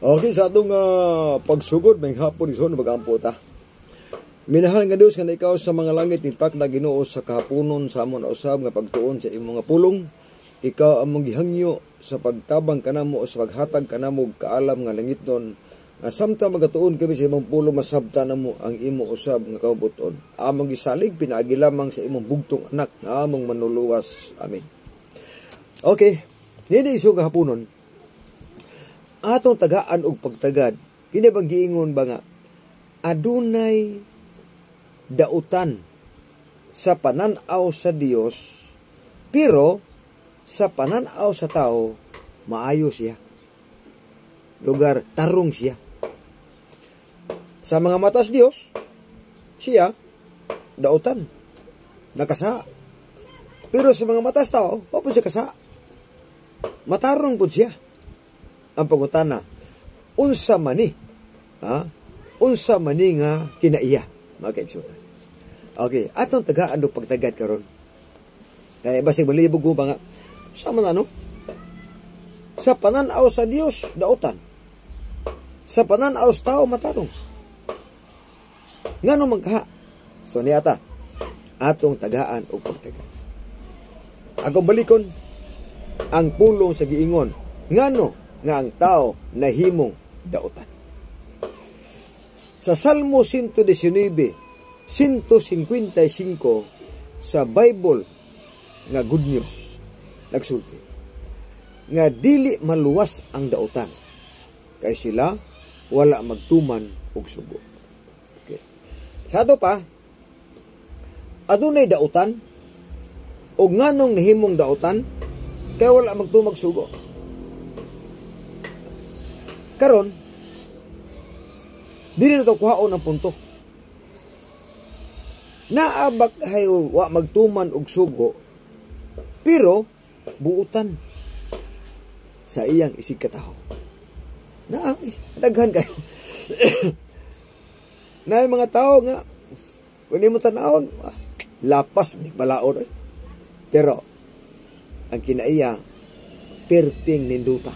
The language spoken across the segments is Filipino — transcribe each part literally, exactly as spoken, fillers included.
Okay, sa atong uh, pagsugod, may hapon ison, mag-ampo ta. Minahal nga Dios nga ikaw sa mga langit, nitak na Ginoo sa kahaponon sa amon usab nga pagtuon sa imong mga pulong. Ikaw among gihangyo sa pagtabang kanamo o sa paghatag kanamo kaalam nga langitnon. Nga samtang magatuon kami sa imong pulong, masabta namo ang imo usab nga kabuton. Among gisalig pinaagi lamang sa imong bugtong anak nga among manuluwas. Amen. Okay, hindi iso kahaponon. Atong tagaan og pagtagad, kini bang giingon ba nga adunay dautan sa pananaw sa Dios, pero sa pananaw sa tao maayo siya. Lugar tarong siya. Sa mga matas Dios, siya dautan, nakasa. Pero sa mga matas tao, wa pud siya kasa. Matarong pud siya. Ang pangutana, unsa mani, ha? Unsa mani nga kinaiya, mga kaigsunan. Okay, atong tagaan do pagtagad karon. Kaya basig malibog ko ba nga, sa man ano? Sa pananaw sa Dios, dautan. Sa pananaw sa tao, matarong. Ngano magkaha? So niyata, atong tagaan o pagtagad. Akong balikon, ang pulong sa giingon, ngano nga ang tao nahimong dautan. Sa Salmo one nineteen, one fifty-five sa Bible nga Good News nagsulti nga dili maluwas ang dautan kay sila wala magtuman og sugo. Okay. Sa ato pa, adunay dautan o nganong nahimong dautan kay wala magtumag sugo. Karon, dili na ito kuhaon ang punto. Naabak hayo wa magtuman og sugo, pero buutan sa iyang isig kataho. Na, ay, daghan kayo. Na mga tao nga, kung mo tanawon, ah, lapas, balaod. Eh. Pero, ang kinaiya, perting ninduta.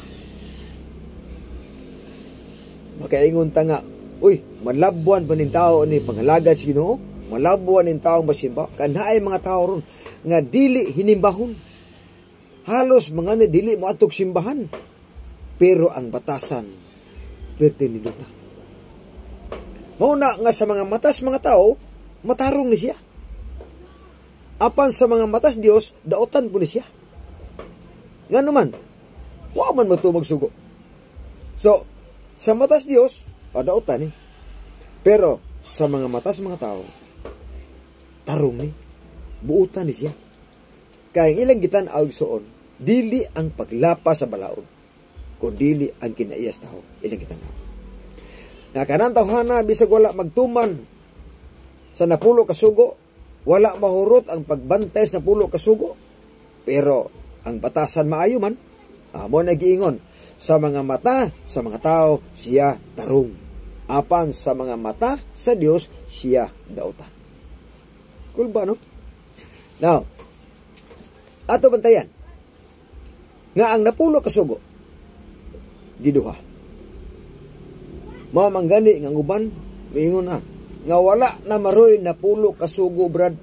Makaingon ta nga, uy, malabuan pa nin tao ni pangalagad si Ginoo, malabuan nin taong masimba, kanaay mga tao ron, nga dili hinimbahon. Halos mga na dili mo atog simbahan. Pero ang batasan, perte ni Luta. Mauna nga sa mga matas mga tao, matarong ni siya. Apan sa mga matas Dios, dautan po ni siya. Nga naman, wa man matumag sugo. So, sa matas Dios, padautan eh. Pero sa mga matas mga tao, tarong ni, buutan ni siya. Kaya ilang gitan-aw soon, dili ang paglapa sa balaod, kundi ang kinaiyas tao, ilang gitan-aw. Na kanang tawhana bisag wala magtuman sa napulo kasugo, wala mahurot ang pagbantay sa napulo kasugo. Pero ang batasan maayo man, amo na giingon, sa mga mata, sa mga tao, siya tarong. Apan sa mga mata, sa Dios, siya dautan. Cool ba, no? Now, ato bantayan, nga ang napulo kasugo, giduha. Mamanggani nga uban, miingon na, nga wala na maroy napulo kasugo, brad.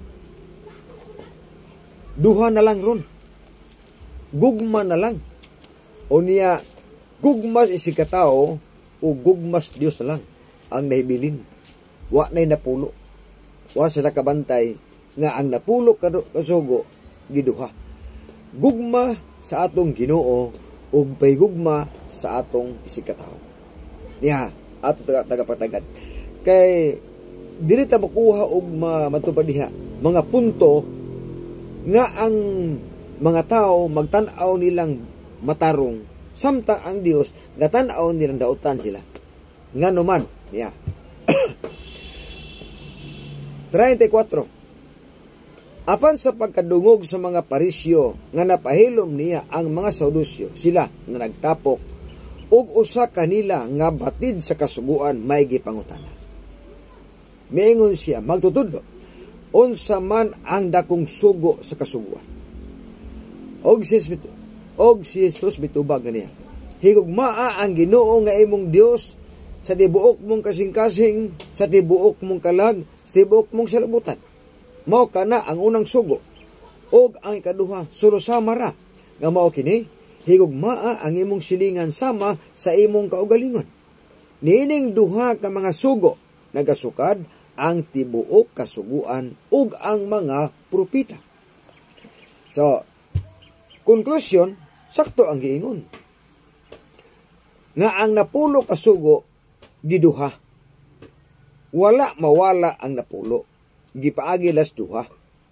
Duha na lang ron. Gugma na lang. O niya, gugmas isikatao o gugmas Dios na lang ang nahibilin. Wa na'y napulo. Wa sa nakabantay nga ang napulo kasugo giduha. Gugma sa atong Ginoo o paygugma sa atong isikatao. Niya, ato taga tagapatagad. Kay dili ta makuha og matupad diha mga punto nga ang mga tao magtan-aw nilang matarong. Samtang ang Dios, gatanaw nilang dautan sila. Nga naman, niya. thirty-four. Apan sa pagkadungog sa mga parisyo, nga napahilom niya ang mga Sadusyo, sila na nagtapok, ug usa kanila nga batid sa kasuguan may gipangutana. Miingon siya, magtutudlo, unsa man ang dakong sugo sa kasuguan. Og si Og si Jesus mitubag ganiya. higugmaa ang Ginoo nga imong Dios sa tibuok mong kasing-kasing, sa tibuok mong kalag, sa tibuok mong salabutan. Mao kana ang unang sugo. Og ang ikaduha, sulusama ra nga mao kini, higugmaa ang imong silingan sama sa imong kaugalingon. Niining duha ka mga sugo nagasukad ang tibuok kasuguan ug ang mga propeta. So, conclusion, sakto ang giingon. Nga ang napulo kasugo giduha. Wala mawala ang napulo. Gipaagi las duha.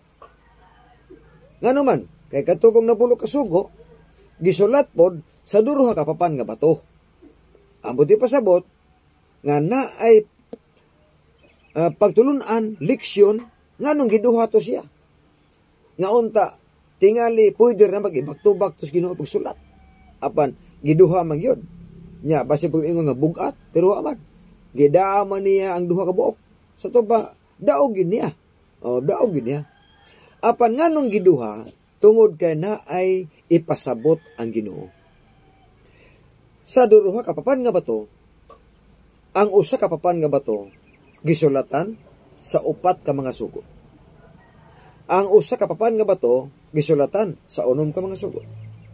Ngano man, kay katugong napulo kasugo, gisulat pod sa duruha ka papan nga bato. Ambot di pasabot nga na ay uh, pagtulunan, leksyon, nganong giduha to siya. Nga unta, tingali pwede na mag-ibak-tubak tos Ginoo pagsulat. Apan, giduha man yun. Nya, basi pag ingon nga bugat, pero aman. Gidama niya ang duha ka buok. Sa to ba, daog yun niya. O, daog yun niya. Apan nga nung giduha, tungod kay na ay ipasabot ang Ginoo. Sa duruha kapapan nga bato, ang usa kapapan nga bato, gisulatan sa upat ka mga sugo. Ang usa kapapan nga bato, gisulatan sa unom ka mga sugo.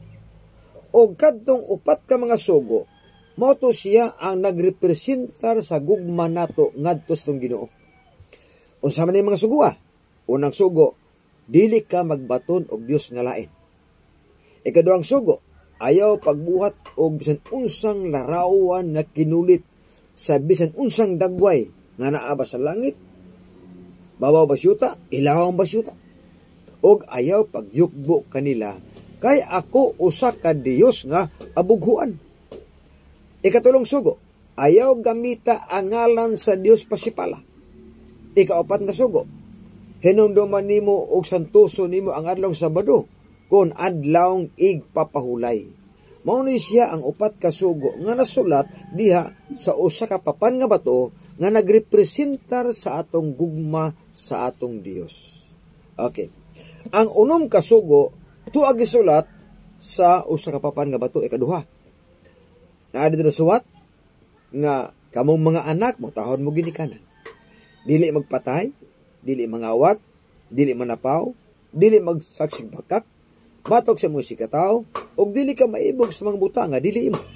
O kadtong upat ka mga sugo, moto siya ang nagrepresentar sa gugma nato ngadto sa tong Ginoo. Unsa man mga sugo ah? Unang sugo, dili ka magbaton og Dios nga lain. Ikaduhang sugo, ayaw pagbuhat og bisan unsang larawan na kinulit sa bisan unsang dagway nga naa ba sa langit, babaw ba syuta, ilaw ba syuta. Og ayaw pagyukbo kanila kay ako usa ka Dios nga abughuan. Ikatulong sugo, ayaw gamita ang ngalan sa Dios pasipala. Ikaapat nga sugo, hinumduman nimo og santuso nimo ang adlawng Sabado kun adlawng igpapahulay. Mao ni siya ang upat ka sugo nga nasulat diha sa usa ka papan nga bato nga nagrepresentar sa atong gugma sa atong Dios. Okay. Ang unom ka sugo tuwa gisulat sa usa ka papan nga bato ikaduha. Naa dito suwat nga kamong mga anak mo tahon mo ginikanan. Dili magpatay, dili mangawat, dili manapaw, dili magsaksig bakak, batok sa mga sikataw, og dili ka maibog sa mga buta nga dili imo.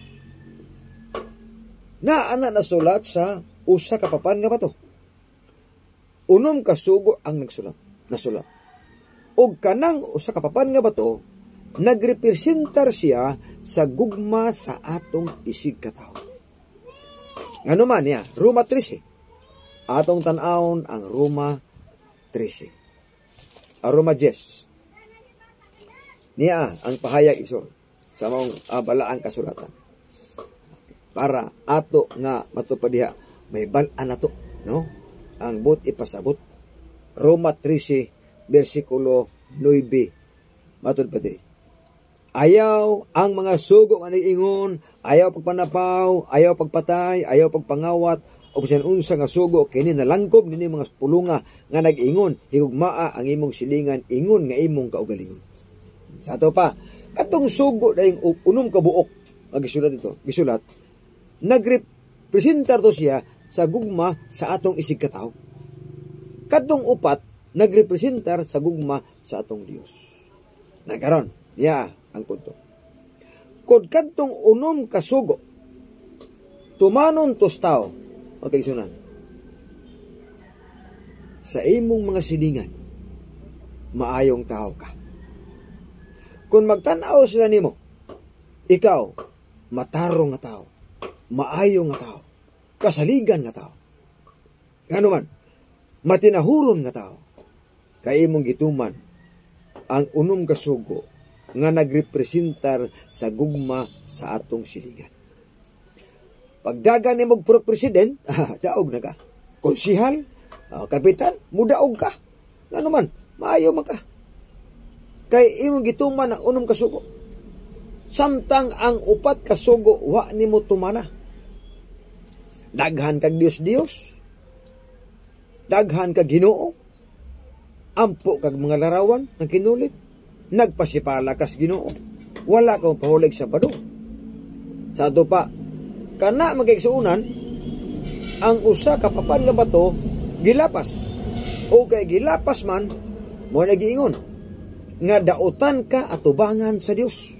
Na ana nasulat sa usa ka papan nga bato. Unom ka sugo ang nagsulat, nasulat. Og kanang usa ka papan nga bato, nagrepresentar siya sa gugma sa atong isig katawo. Ngano man niya, Roma trese. Atong tan-awon ang Roma trese. A Roma diez. Niya ang pahayag isor sa mong abalaang kasulatan. Para ato nga matupad diha may bal-an nato, no? Ang but ipasabot. Roma trese bersikulo nueve. Matud pa diri. Ayaw ang mga sugo nga nag-ingon, ayaw pagpanapaw, ayaw pagpatay, ayaw pagpangawat, o bisan unsa nga sugo kini nalangkob nini mga pulunga nga nag-ingon, higugmaa ang imong silingan, ingon nga imong kaugalingon. Sa ato pa, katong sugo dayong unom ka buok, magisulat ito, gisulat, nagrepresentar to siya sa gugma sa atong isig katawo. Katong upat, nagrepresentar sa gugma sa atong Dios. Nagkaron, niya ang punto. Kod kadtong unom kasugo, tumanon tos tao, magkaisunan, sa imong mga silingan, maayong tao ka. Kung magtanaw sila nimo, ikaw, matarong nga tao, maayong nga tao, kasaligan nga tao. Ngano man, matinahuron nga tao, kay imong gituman, ang unom kasugo, nga nagrepresentar sa gugma sa atong silingan. Pagdagan ni mong pro-president, ah, daog na ka. Konsihal, ah, kapitan, mudaog ka. Nga naman, maayo man ka. Kay imong gituman ang unom kasugo. Samtang ang upat kasugo, wa ni mo tumana. Daghan kag Dios-Dios. Daghan kag Ginoo. Ampo kag mga larawan ang kinulit. Nagpasipala kas Ginoo. Wala kang pahulig sa Sabado. Sa ato pa, kana magkaigsuunan, ang usa ka papan nga bato gilapas. O kay gilapas man, mo nagiingon nga dautan ka atubangan sa Dios.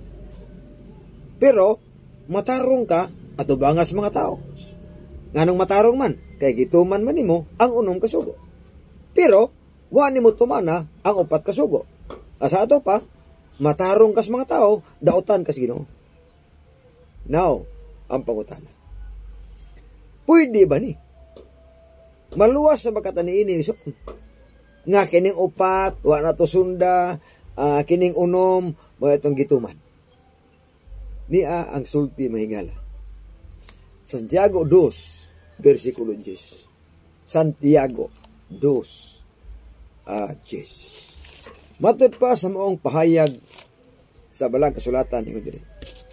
Pero matarong ka atubangan sa mga tao. Nganong matarong man, kay gituman man nimo ang unom ka sugo. Pero wa nimo tumana ang upat ka sugo. Asa ato pa, matarong ka sa mga tao, dautan ka sa Ginoo. Now, ang pangutana. Pwede ba ni? Maluwas sa bakatan ni ini so, nga kining upat, wa na to sunda, uh, kining unom, mo itong gituman. Niya ang sulti mahigala. Santiago two, versikulo ten. Santiago two, uh, ten. Matod pa sa maong pahayag sa balang kasulatan ingon diri.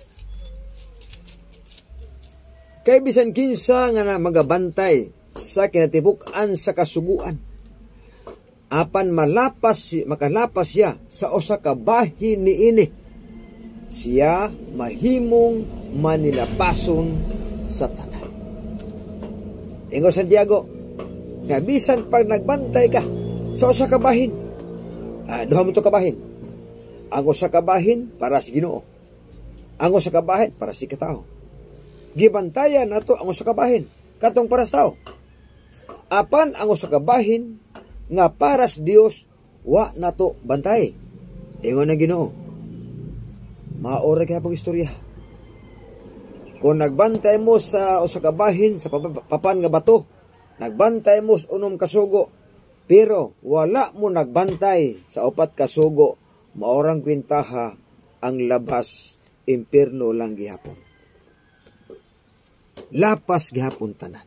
Kay bisan kinsa nga na magabantay sa kinatibuk-an sa kasuguan, apan malapas makalapas siya sa usa ka bahin niini, siya mahimong manilapason sa tanan. Ingon Santiago nga bisan pag nagbantay ka sa usa ka bahin, ah, duha mo to ka bahin. Ang usa ka bahin para sa Ginoo, ang usa ka bahin para sa katao. Gibantayan nato ang usa ka bahin katong para sa tao. Apan ang usa ka bahin nga para sa Dios, wa nato bantay. Ingon na Ginoo, maora kaya pang istorya. Kung nagbantay mo sa usa ka bahin sa papan nga bato, nagbantay mo sa unom ka sugo, pero wala mo nagbantay sa upat ka sugo, maorang kwintaha ang labas impierno lang gihapon. Lapas gihapon tanan.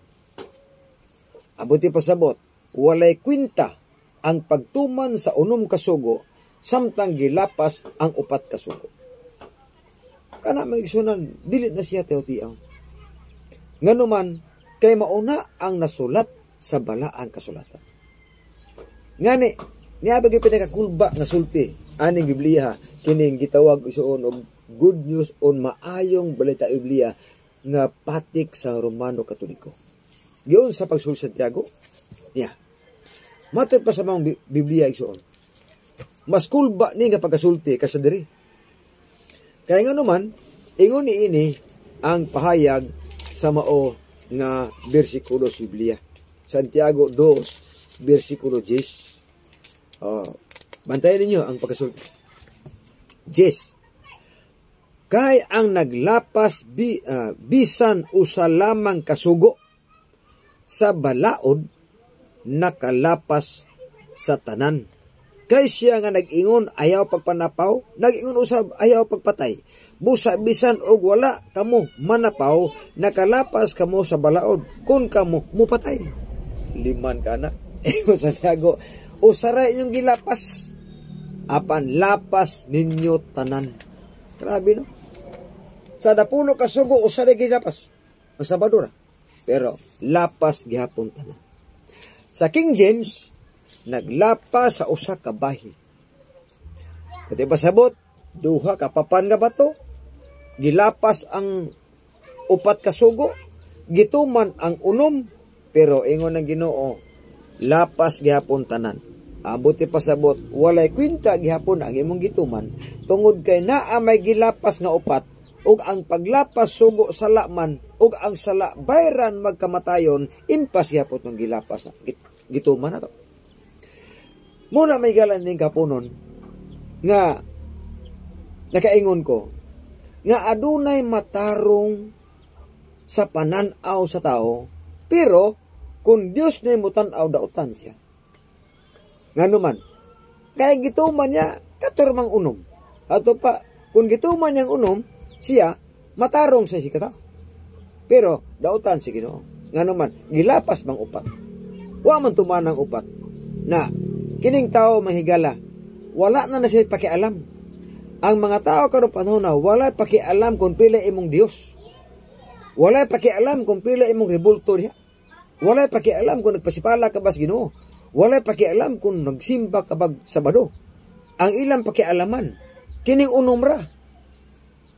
Abuti pasabot, walay kwinta ang pagtuman sa unom ka sugo samtang gilapas ang upat ka sugo. Kana magigsunan, dili na siya tiyaw-tiyaw. Nganuman, kay mauna ang nasulat sa balaang kasulatan. Ngani, niya bagay pinakakulba nga sulti, aning Biblia, kining gitawag isuon og good news on maayong balita Biblia nga patik sa Romano Katoliko. Giyon sa pagsulti sa Santiago, niya. Matod pa sa mga Biblia isuon. Mas kulba ni nga pagkasulti kaysa diri. Kaya nga naman, ingon ni ini ang pahayag sa mao nga bersikulo sa Biblia. Santiago two, versikulo ten. Uh, bantayan ninyo ang pagkasulti. ten. Kay ang naglapas bi, uh, bisan usa lamang kasugo sa balaod nakalapas sa tanan. Kay siya nga nag-ingon ayaw pagpanapaw, nag-ingon usab ayaw pagpatay. Busa bisan og wala kamo manapaw, nakalapas kamo sa balaod kun kamo mupatay. Liman kana. Ewan Santiago, usara inyong gilapas, apan lapas ninyo tanan. Grabe no? Sa dapulo kasugo usara gilapas ang Sabadora, pero lapas gihapon tanan. Sa King James, naglapas sa usa ka bahin. Kati pasabot, duha ka papan nga bato, gilapas ang upat ka sugo, gituman ang unom, pero ingon ng Ginoo, lapas gihapon tanan. Abuti pasabot, walay kwinta gihapon ang imong gituman, tungod kay naa may gilapas nga upat, ug ang paglapas sugo sala man, ug ang sala bayran magkamatayon, impas gihapon ng gilapas gituman na to. Muna may galan ning kapunon nga nakaingon ko nga adunay matarong sa pananaw sa tao, pero kung Dios na mutan-aw dautan siya. Nganuman, kaya gituman niya katurmang unom. Ato pa, kung gituman niyang unom, siya matarong sa sikata. Pero dautan si Ginoo. Nganuman, gilapas bang upat. Wa man tumanang upat na kining tao mahigala, wala na na siya pakialam. Ang mga tao karon panahon na wala pakialam kung pila imong Dios. Wala pakialam kung pila imong rebulto diha. Wala pakialam kung nagpasipala ka bas Ginoo. Wala pakialam kung nagsimba ka bag Sabado. Ang ilang pakialaman kining unom ra.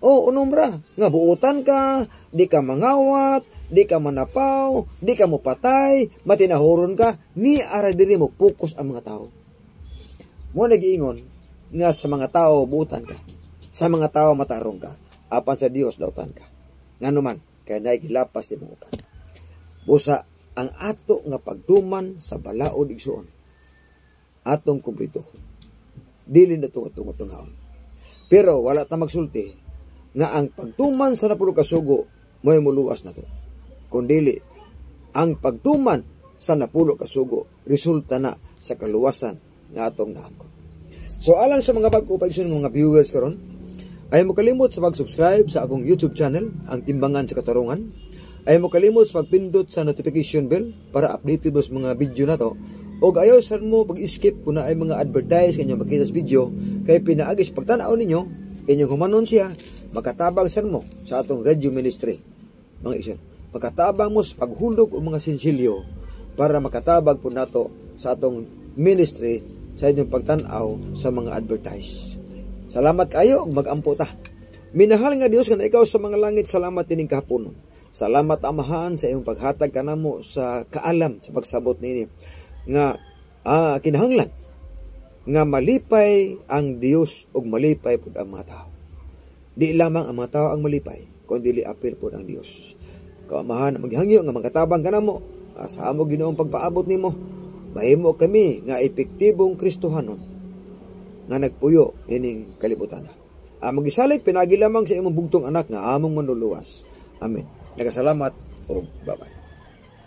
O unumbra nga buutan ka, di ka mangawat, di ka manapaw, di ka mo patay, matinahuron ka, ni ara diri mo focus ang mga tao. Mo nagiingon nga sa mga tao buutan ka, sa mga tao matarong ka, apan sa Dios dautan ka. Nganuman kay naay gilapas di mo upat. Busa ang ato nga pagtuman sa balaod igsuon. Atong kumplito. Dili na ito tungo-tungaon. Pero wala ta magsulti nga ang pagtuman sa napulo ka sugo mo'y muluwas na to. Kundili, ang pagtuman sa napulo ka sugo resulta na sa kaluwasan nga atong naangkon. So alang sa mga bago pa isun mga viewers karon, ay mo kalimot sa pag-subscribe sa akong YouTube channel, ang Timbangan sa Katarungan. Ay mo kalimot sa pagpindot sa notification bell para updated mo sa mga video na to. O ayaw saan mo pag-skip kung na ay mga advertise kanya makita sa video, kay pinaagis pagtanaw ninyo, inyong humanon siya, makatabang saan mo sa atong radio ministry. Mga isan, makatabang mo sa paghulog o mga sinsilyo para makatabang po nato sa atong ministry sa inyong pagtanaw sa mga advertise. Salamat kayo, mag-ampo ta. Minahal nga Dios nga ikaw sa mga langit, salamat tining kahaponon. Salamat Amahan sa iyong paghatag kanamo sa kaalam sa pagsabot nini nga ah, kinahanglan nga malipay ang Dios ug malipay pud ang mga tao. Di lamang ang mga tao ang malipay, kundi apil pud ang Dios. Kaamahan maghangyo nga makatabang kanamo sa amo Ginoong pagpaabot nimo. Mahimo kami nga epektibong Kristohanon nga nagpuyo ining kalibutan. Ang magisalig pinagi lamang sa imong bugtong anak nga among manluluwas. Amen. Nagasalamat o bye-bye.